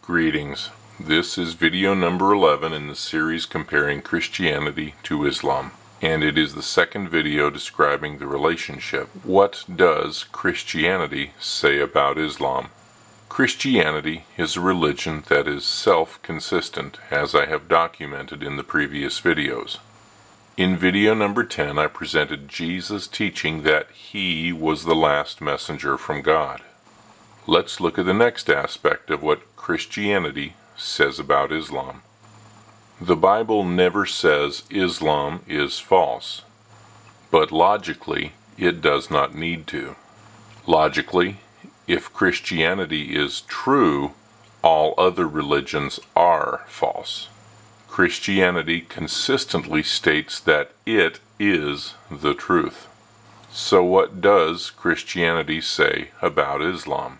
Greetings. This is video number 11 in the series comparing Christianity to Islam, and it is the second video describing the relationship. What does Christianity say about Islam? Christianity is a religion that is self-consistent, as I have documented in the previous videos. In video number 10, I presented Jesus' teaching that he was the last messenger from God. Let's look at the next aspect of what Christianity says about Islam. The Bible never says Islam is false, but logically, it does not need to. Logically, if Christianity is true, all other religions are false. Christianity consistently states that it is the truth. So what does Christianity say about Islam?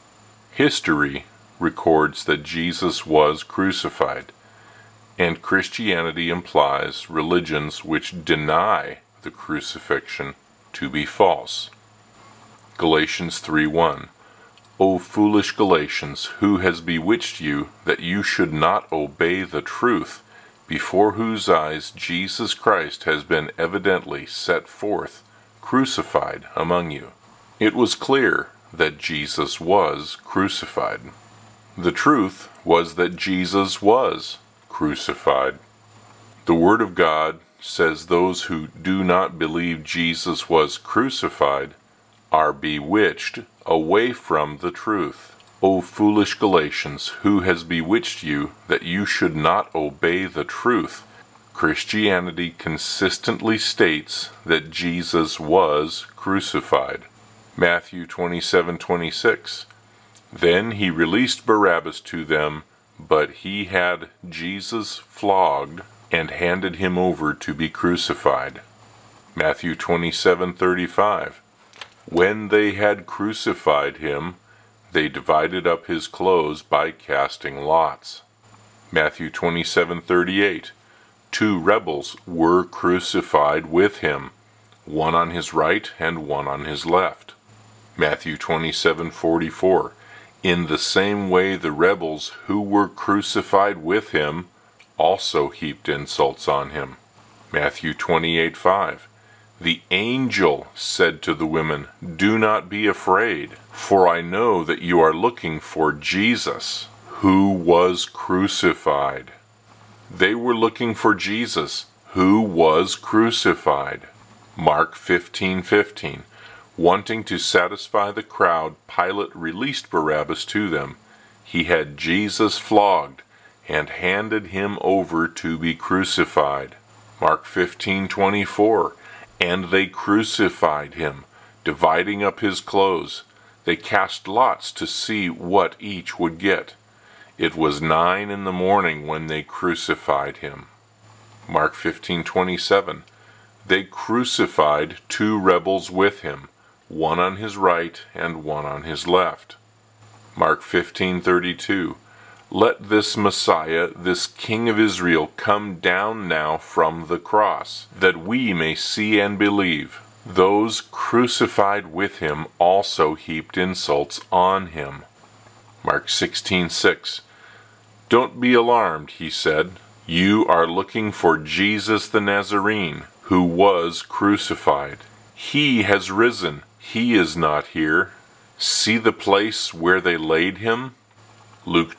History records that Jesus was crucified, and Christianity implies religions which deny the crucifixion to be false. Galatians 3:1 O foolish Galatians, who has bewitched you that you should not obey the truth, before whose eyes Jesus Christ has been evidently set forth, crucified among you? It was clear that Jesus was crucified. The truth was that Jesus was crucified. The Word of God says those who do not believe Jesus was crucified are bewitched away from the truth. O foolish Galatians, who has bewitched you that you should not obey the truth? Christianity consistently states that Jesus was crucified. Matthew 27:26 Then he released Barabbas to them, but he had Jesus flogged and handed him over to be crucified. Matthew 27:35 When they had crucified him, they divided up his clothes by casting lots. Matthew 27:38 Two rebels were crucified with him, one on his right and one on his left. Matthew 27:44 In the same way the rebels who were crucified with him also heaped insults on him. Matthew 28:5 The angel said to the women, Do not be afraid, for I know that you are looking for Jesus, who was crucified. They were looking for Jesus, who was crucified. Mark 15:15 Wanting to satisfy the crowd, Pilate released Barabbas to them. He had Jesus flogged and handed him over to be crucified. Mark 15:24 And they crucified him, dividing up his clothes. They cast lots to see what each would get. It was 9 in the morning when they crucified him. Mark 15:27 They crucified two rebels with him, one on his right and one on his left. Mark 15:32 Let this Messiah, this King of Israel, come down now from the cross, that we may see and believe. Those crucified with him also heaped insults on him. Mark 16:6 Don't be alarmed, he said. You are looking for Jesus the Nazarene, who was crucified. He has risen. He is not here. See the place where they laid him? Luke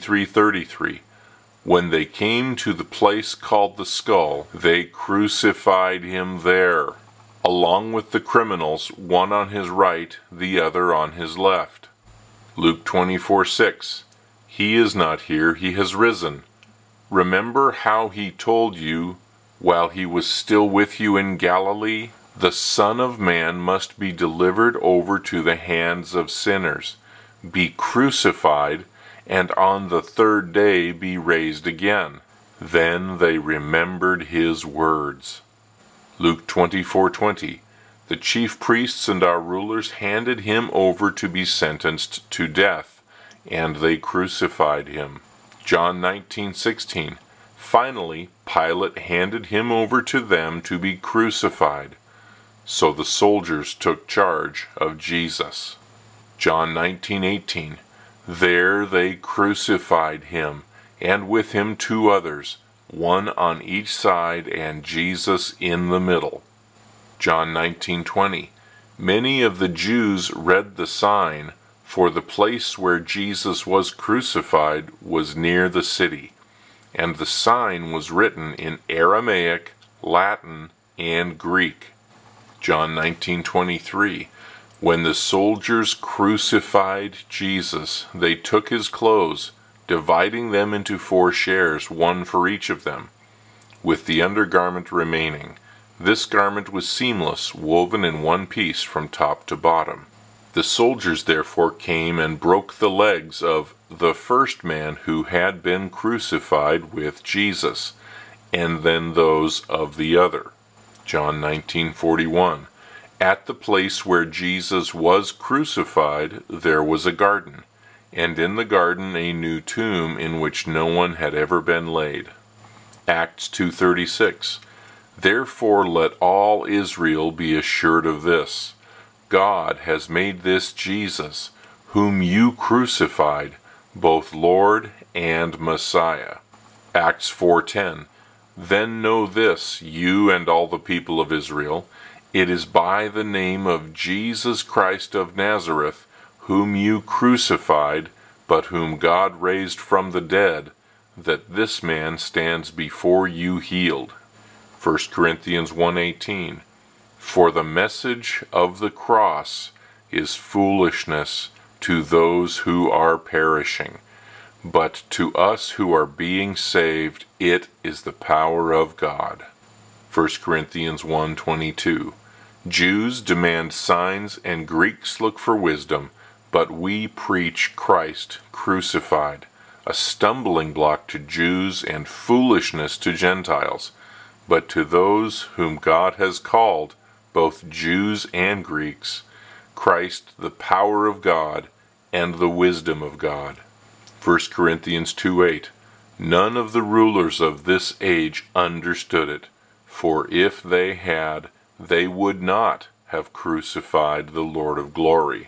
23:33 When they came to the place called the Skull, they crucified him there, along with the criminals, one on his right, the other on his left. Luke 24:6 He is not here, he has risen. Remember how he told you while he was still with you in Galilee? The Son of Man must be delivered over to the hands of sinners, be crucified, and on the third day be raised again. Then they remembered his words. Luke 24:20 The chief priests and our rulers handed him over to be sentenced to death, and they crucified him. John 19:16 Finally, Pilate handed him over to them to be crucified. So the soldiers took charge of Jesus. John 19:18 There they crucified him, and with him 2 others, one on each side and Jesus in the middle. John 19:20. Many of the Jews read the sign, for the place where Jesus was crucified was near the city, and the sign was written in Aramaic, Latin, and Greek. John 19:23. When the soldiers crucified Jesus, they took his clothes, dividing them into 4 shares, one for each of them, with the undergarment remaining. This garment was seamless, woven in one piece from top to bottom. The soldiers therefore came and broke the legs of the first man who had been crucified with Jesus, and then those of the other. John 19:41. At the place where Jesus was crucified there was a garden, and in the garden a new tomb in which no one had ever been laid. Acts 2:36. Therefore let all Israel be assured of this: God has made this Jesus, whom you crucified, both Lord and Messiah. Acts 4:10. Then know this, you and all the people of Israel, it is by the name of Jesus Christ of Nazareth, whom you crucified, but whom God raised from the dead, that this man stands before you healed. 1 Corinthians 1:18. For the message of the cross is foolishness to those who are perishing, but to us who are being saved it is the power of God. 1 Corinthians 1:22. Jews demand signs and Greeks look for wisdom, but we preach Christ crucified, a stumbling block to Jews and foolishness to Gentiles. But to those whom God has called, both Jews and Greeks, Christ the power of God and the wisdom of God. 1 Corinthians 2:8. None of the rulers of this age understood it, for if they had, they would not have crucified the Lord of glory.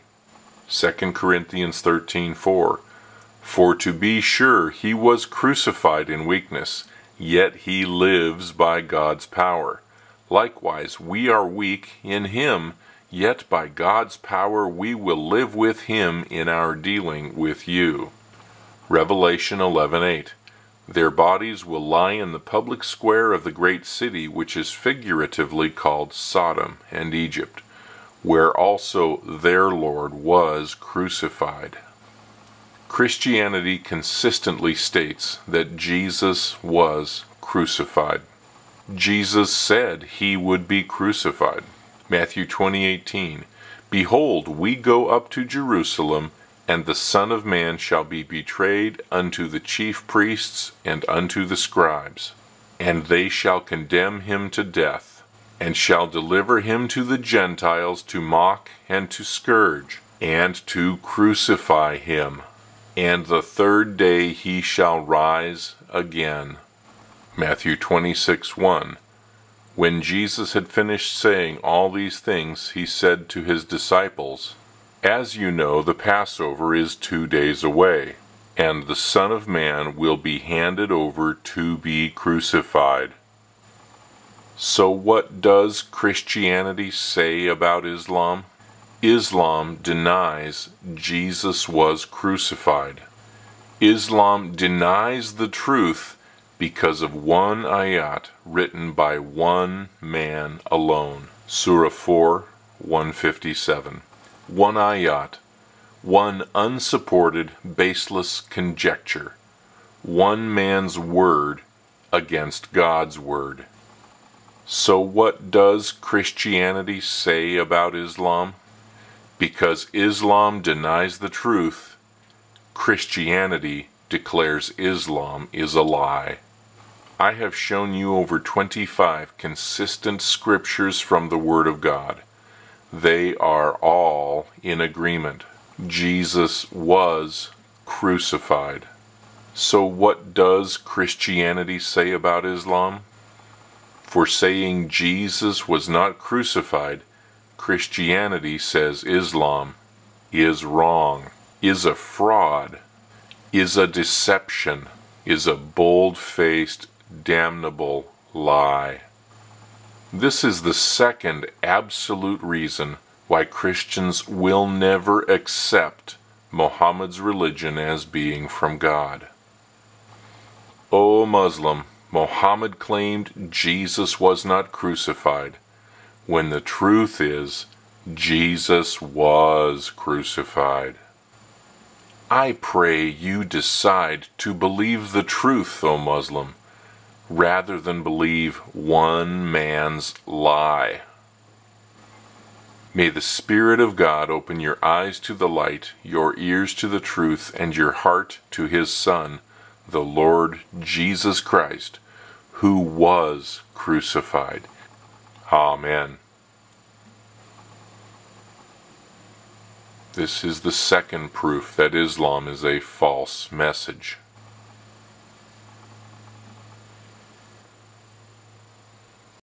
2 Corinthians 13:4. For to be sure he was crucified in weakness, yet he lives by God's power. Likewise we are weak in him, yet by God's power we will live with him in our dealing with you. Revelation 11:8. Their bodies will lie in the public square of the great city, which is figuratively called Sodom and Egypt, where also their Lord was crucified. Christianity consistently states that Jesus was crucified. Jesus said he would be crucified. Matthew 20:18. Behold, we go up to Jerusalem, and the Son of Man shall be betrayed unto the chief priests and unto the scribes, and they shall condemn him to death, and shall deliver him to the Gentiles to mock and to scourge, and to crucify him. And the 3rd day he shall rise again. Matthew 26:1. When Jesus had finished saying all these things, he said to his disciples, As you know, the Passover is 2 days away, and the Son of Man will be handed over to be crucified. So what does Christianity say about Islam? Islam denies Jesus was crucified. Islam denies the truth because of one ayat written by one man alone. Surah 4, 157. One ayat, one unsupported, baseless conjecture, one man's word against God's word. So what does Christianity say about Islam? Because Islam denies the truth, Christianity declares Islam is a lie. I have shown you over 25 consistent scriptures from the Word of God. They are all in agreement. Jesus was crucified. So what does Christianity say about Islam? For saying Jesus was not crucified, Christianity says Islam is wrong. is a fraud, is a deception, is a bold-faced, damnable lie. This is the second absolute reason why Christians will never accept Muhammad's religion as being from God. O Muslim, Muhammad claimed Jesus was not crucified, when the truth is, Jesus was crucified. I pray you decide to believe the truth, O Muslim, rather than believe one man's lie. May the Spirit of God open your eyes to the light, your ears to the truth, and your heart to His Son, the Lord Jesus Christ, who was crucified. Amen. This is the second proof that Islam is a false message.